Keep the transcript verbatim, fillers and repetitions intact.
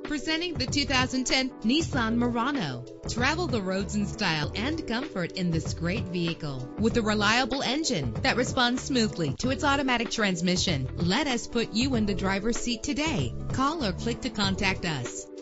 Presenting the two thousand ten Nissan Murano. Travel the roads in style and comfort in this great vehicle. With a reliable engine that responds smoothly to its automatic transmission. Let us put you in the driver's seat today. Call or click to contact us.